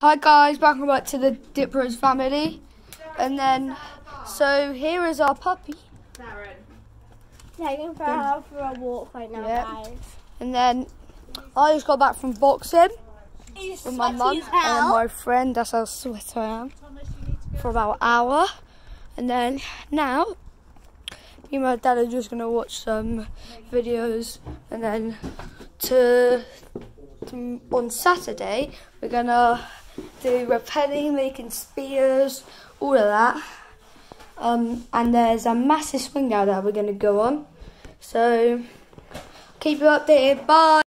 Hi guys, welcome back to the Dippers family. And then, so here is our puppy. Darren. Taking her out for a walk right now, guys. And then, I just got back from boxing with my mum and my friend. That's how sweaty I am. For about an hour. And then, now, me and my dad are just going to watch some videos. And then, on Saturday, we're going to do rappelling, making spears, all of that. And there's a massive swing out that we're going to go on. So, keep you updated. Bye.